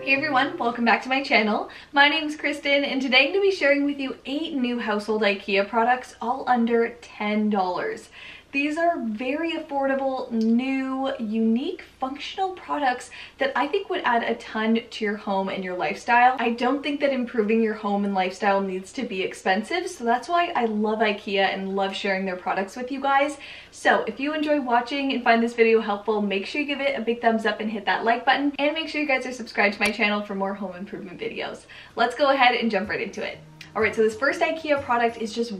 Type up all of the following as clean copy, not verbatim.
Hey everyone, welcome back to my channel. My name is Kristen and today I'm going to be sharing with you 8 new household IKEA products all under $10. These are very affordable, new, unique, functional products that I think would add a ton to your home and your lifestyle. I don't think that improving your home and lifestyle needs to be expensive, so that's why I love IKEA and love sharing their products with you guys. So if you enjoy watching and find this video helpful, make sure you give it a big thumbs up and hit that like button, and make sure you guys are subscribed to my channel for more home improvement videos. Let's go ahead and jump right into it. Alright, so this first IKEA product is just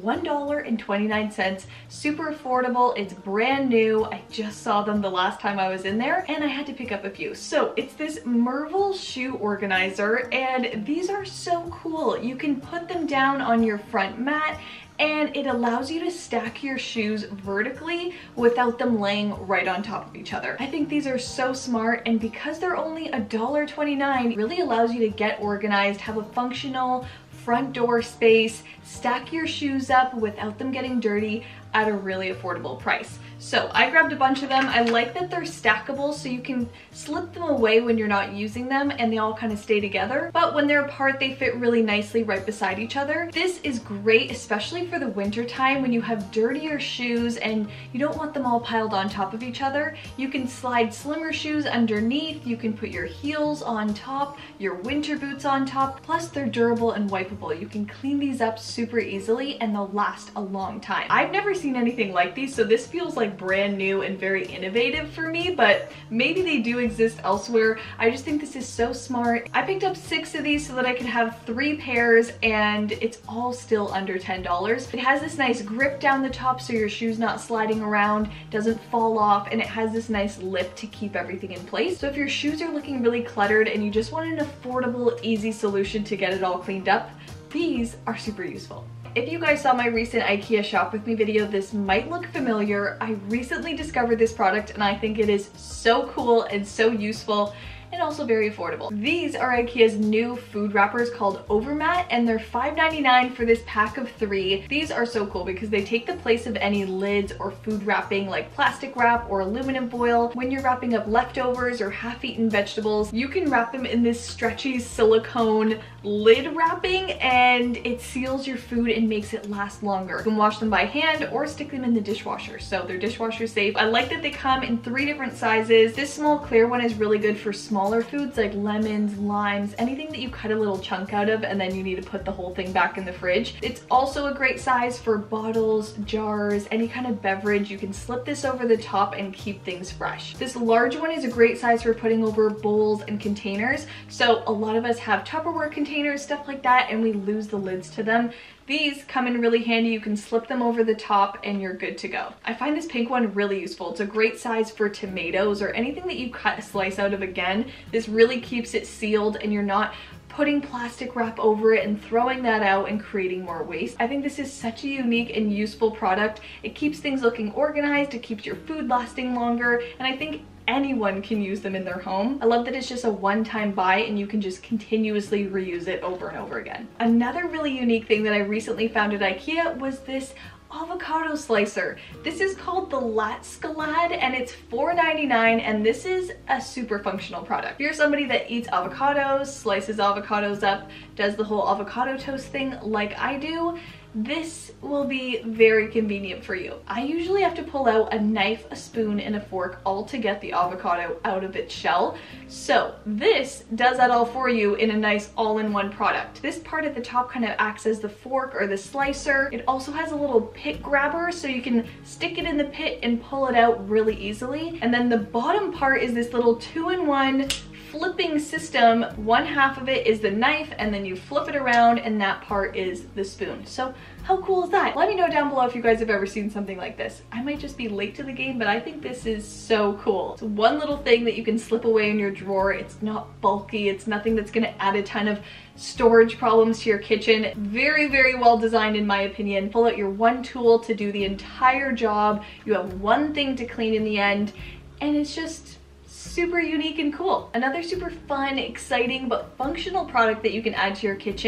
$1.29, super affordable, it's brand new, I just saw them the last time I was in there, and I had to pick up a few. So it's this Merville shoe organizer, and these are so cool. You can put them down on your front mat, and it allows you to stack your shoes vertically without them laying right on top of each other. I think these are so smart, and because they're only $1.29, it really allows you to get organized, have a functional front door space, stack your shoes up without them getting dirty at a really affordable price. So I grabbed a bunch of them. I like that they're stackable so you can slip them away when you're not using them and they all kind of stay together. But when they're apart, they fit really nicely right beside each other. This is great, especially for the winter time when you have dirtier shoes and you don't want them all piled on top of each other. You can slide slimmer shoes underneath. You can put your heels on top, your winter boots on top. Plus they're durable and wipeable. You can clean these up super easily and they'll last a long time. I've never seen anything like these, so this feels like brand new and very innovative for me, but maybe they do exist elsewhere. I just think this is so smart. I picked up 6 of these so that I could have 3 pairs, and it's all still under $10. It has this nice grip down the top so your shoe's not sliding around, doesn't fall off, and it has this nice lip to keep everything in place. So if your shoes are looking really cluttered and you just want an affordable, easy solution to get it all cleaned up, these are super useful. If you guys saw my recent IKEA shop with me video, this might look familiar. I recently discovered this product and I think it is so cool and so useful and also very affordable. These are IKEA's new food wrappers called Overmat, and they're $5.99 for this pack of 3. These are so cool because they take the place of any lids or food wrapping like plastic wrap or aluminum foil. When you're wrapping up leftovers or half-eaten vegetables, you can wrap them in this stretchy silicone lid wrapping, and it seals your food and makes it last longer. You can wash them by hand or stick them in the dishwasher, so they're dishwasher safe. I like that they come in 3 different sizes. This small clear one is really good for smaller foods like lemons, limes, anything that you cut a little chunk out of and then you need to put the whole thing back in the fridge. It's also a great size for bottles, jars, any kind of beverage. You can slip this over the top and keep things fresh. This large one is a great size for putting over bowls and containers. So a lot of us have Tupperware containers, stuff like that, and we lose the lids to them. These come in really handy. You can slip them over the top and you're good to go. I find this pink one really useful. It's a great size for tomatoes or anything that you cut a slice out of again. This really keeps it sealed and you're not putting plastic wrap over it and throwing that out and creating more waste. I think this is such a unique and useful product. It keeps things looking organized, it keeps your food lasting longer, and I think anyone can use them in their home. I love that it's just a one-time buy and you can just continuously reuse it over and over again. Another really unique thing that I recently found at IKEA was this avocado slicer. This is called the Lat-Salad and it's $4.99, and this is a super functional product. If you're somebody that eats avocados, slices avocados up, does the whole avocado toast thing like I do, this will be very convenient for you. I usually have to pull out a knife, a spoon, and a fork all to get the avocado out of its shell. So this does that all for you in a nice all-in-one product. This part at the top kind of acts as the fork or the slicer. It also has a little pit grabber so you can stick it in the pit and pull it out really easily. And then the bottom part is this little 2-in-1 flipping system. One half of it is the knife and then you flip it around and that part is the spoon. So how cool is that? Let me know down below if you guys have ever seen something like this. I might just be late to the game, but I think this is so cool. It's one little thing that you can slip away in your drawer. It's not bulky. It's nothing that's gonna add a ton of storage problems to your kitchen. Very, very well designed in my opinion. Pull out your one tool to do the entire job. You have one thing to clean in the end, and it's just super unique and cool. Another super fun, exciting, but functional product that you can add to your kitchen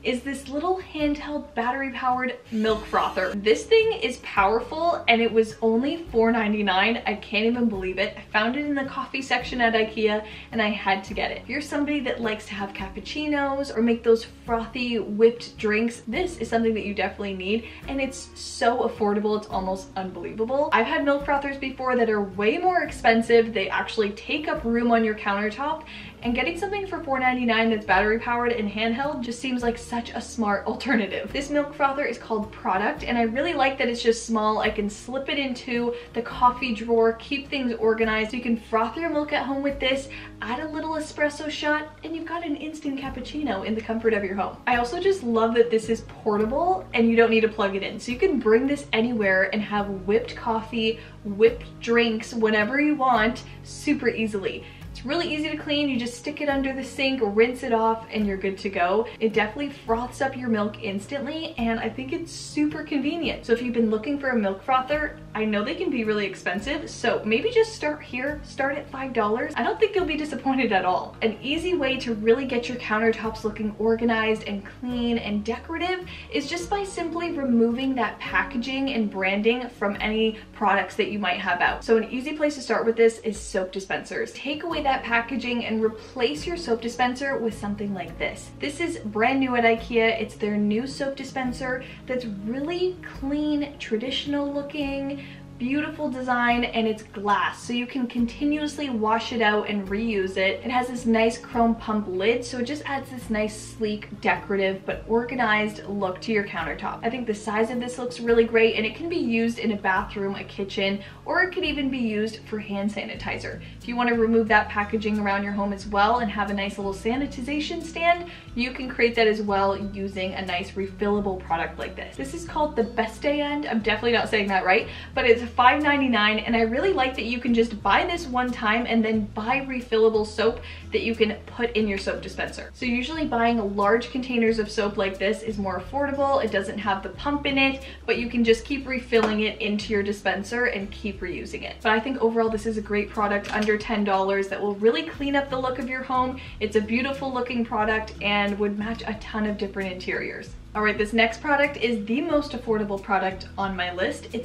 is this little handheld battery powered milk frother. This thing is powerful and it was only $4.99. I can't even believe it. I found it in the coffee section at IKEA and I had to get it. If you're somebody that likes to have cappuccinos or make those frothy whipped drinks, this is something that you definitely need, and it's so affordable, it's almost unbelievable. I've had milk frothers before that are way more expensive. They actually take up room on your countertop, and getting something for $4.99 that's battery powered and handheld just seems like such a smart alternative. This milk frother is called Product, and I really like that it's just small. I can slip it into the coffee drawer, keep things organized. You can froth your milk at home with this, add a little espresso shot, and you've got an instant cappuccino in the comfort of your home. I also just love that this is portable and you don't need to plug it in. So you can bring this anywhere and have whipped coffee, whipped drinks, whenever you want, super easily. It's really easy to clean. You just stick it under the sink, rinse it off, and you're good to go. It definitely froths up your milk instantly, and I think it's super convenient. So if you've been looking for a milk frother, I know they can be really expensive, so maybe just start here, start at $5. I don't think you'll be disappointed at all. An easy way to really get your countertops looking organized and clean and decorative is just by simply removing that packaging and branding from any products that you might have out. So an easy place to start with this is soap dispensers. Take away that packaging and replace your soap dispenser with something like this. This is brand new at IKEA. It's their new soap dispenser that's really clean, traditional looking, beautiful design, and it's glass, so you can continuously wash it out and reuse it. It has this nice chrome pump lid, so it just adds this nice, sleek, decorative, but organized look to your countertop. I think the size of this looks really great, and it can be used in a bathroom, a kitchen, or it could even be used for hand sanitizer. If you want to remove that packaging around your home as well and have a nice little sanitization stand, you can create that as well using a nice refillable product like this. This is called the Beste End. I'm definitely not saying that right, but it's $5.99, and I really like that you can just buy this one time and then buy refillable soap that you can put in your soap dispenser. So usually buying large containers of soap like this is more affordable. It doesn't have the pump in it, but you can just keep refilling it into your dispenser and keep reusing it. But I think overall this is a great product under $10 that will really clean up the look of your home. It's a beautiful looking product and would match a ton of different interiors. All right, this next product is the most affordable product on my list. It's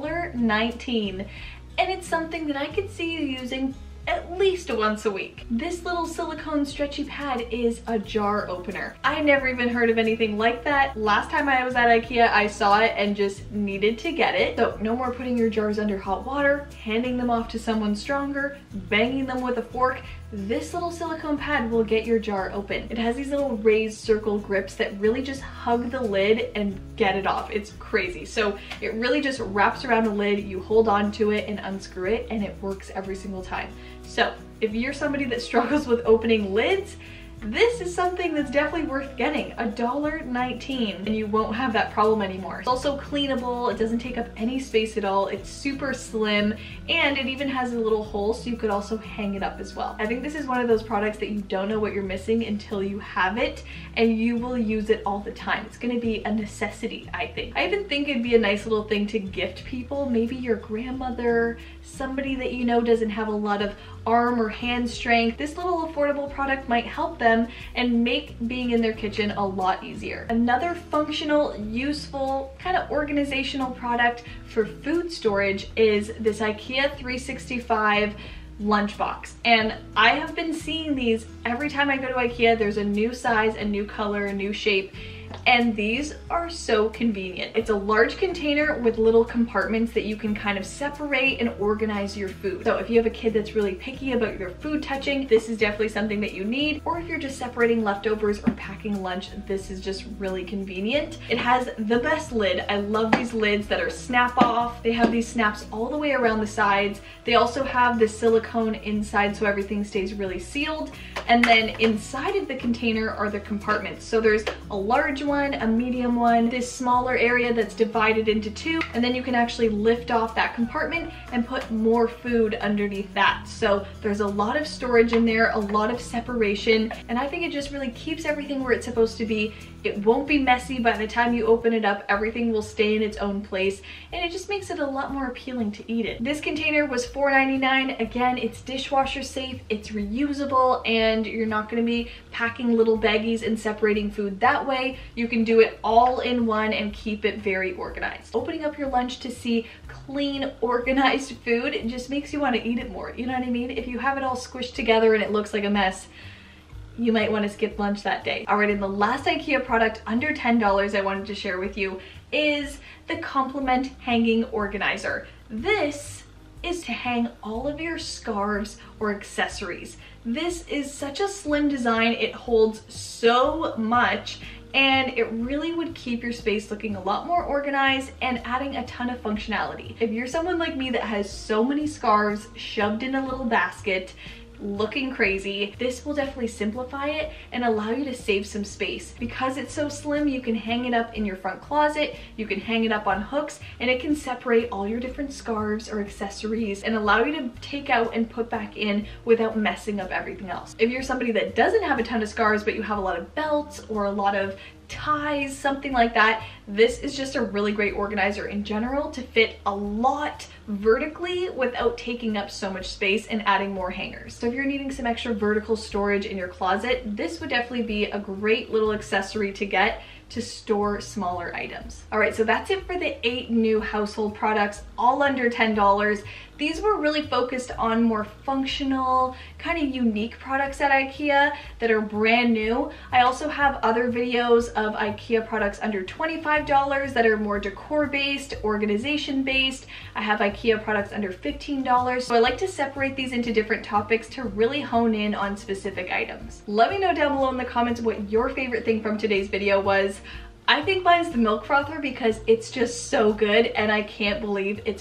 $1.19, and it's something that I could see you using at least once a week. This little silicone stretchy pad is a jar opener. I never even heard of anything like that. Last time I was at IKEA, I saw it and just needed to get it. So no more putting your jars under hot water, handing them off to someone stronger, banging them with a fork. This little silicone pad will get your jar open. It has these little raised circle grips that really just hug the lid and get it off. It's crazy. So it really just wraps around the lid, you hold on to it and unscrew it, and it works every single time. So if you're somebody that struggles with opening lids, this is something that's definitely worth getting. $1.19, and you won't have that problem anymore. It's also cleanable, it doesn't take up any space at all, it's super slim, and it even has a little hole so you could also hang it up as well. I think this is one of those products that you don't know what you're missing until you have it, and you will use it all the time. It's gonna be a necessity, I think. I even think it'd be a nice little thing to gift people, maybe your grandmother, somebody that you know doesn't have a lot of arm or hand strength. This little affordable product might help them and make being in their kitchen a lot easier. Another functional, useful, kind of organizational product for food storage is this IKEA 365 lunchbox, and I have been seeing these every time I go to IKEA. There's a new size, a new color, a new shape, and these are so convenient. It's a large container with little compartments that you can kind of separate and organize your food. So if you have a kid that's really picky about their food touching, this is definitely something that you need. Or if you're just separating leftovers or packing lunch, this is just really convenient. It has the best lid. I love these lids that are snap off. They have these snaps all the way around the sides. They also have the silicone inside so everything stays really sealed. And then inside of the container are the compartments. So there's a large large one, a medium one, this smaller area that's divided into two, and then you can actually lift off that compartment and put more food underneath that. So there's a lot of storage in there, a lot of separation, and I think it just really keeps everything where it's supposed to be. It won't be messy by the time you open it up. Everything will stay in its own place, and it just makes it a lot more appealing to eat it. This container was $4.99. Again, it's dishwasher safe, it's reusable, and you're not going to be packing little baggies and separating food that way. You can do it all in one and keep it very organized. Opening up your lunch to see clean, organized food, it just makes you want to eat it more. You know what I mean? If you have it all squished together and it looks like a mess, you might want to skip lunch that day. All right, and the last IKEA product under $10 I wanted to share with you is the Compliment Hanging Organizer. This is to hang all of your scarves or accessories. This is such a slim design, it holds so much, and it really would keep your space looking a lot more organized and adding a ton of functionality. If you're someone like me that has so many scarves shoved in a little basket, looking crazy, this will definitely simplify it and allow you to save some space. Because it's so slim, you can hang it up in your front closet, you can hang it up on hooks, and it can separate all your different scarves or accessories and allow you to take out and put back in without messing up everything else. If you're somebody that doesn't have a ton of scarves but you have a lot of belts or a lot of ties, something like that, this is just a really great organizer in general to fit a lot vertically without taking up so much space and adding more hangers. So if you're needing some extra vertical storage in your closet, this would definitely be a great little accessory to get to store smaller items. All right, so that's it for the 8 new household products, all under $10. These were really focused on more functional, kind of unique products at IKEA that are brand new. I also have other videos of IKEA products under $25 that are more decor-based, organization-based. I have IKEA products under $15. So I like to separate these into different topics to really hone in on specific items. Let me know down below in the comments what your favorite thing from today's video was. I think mine's the milk frother because it's just so good and I can't believe it's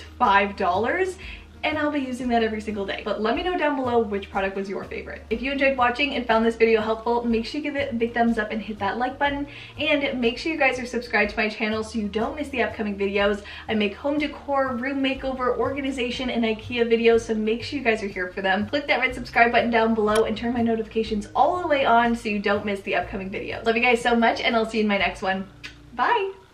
$5. And I'll be using that every single day. But let me know down below which product was your favorite. If you enjoyed watching and found this video helpful, make sure you give it a big thumbs up and hit that like button. And make sure you guys are subscribed to my channel so you don't miss the upcoming videos. I make home decor, room makeover, organization, and IKEA videos, so make sure you guys are here for them. Click that red subscribe button down below and turn my notifications all the way on so you don't miss the upcoming videos. Love you guys so much, and I'll see you in my next one. Bye!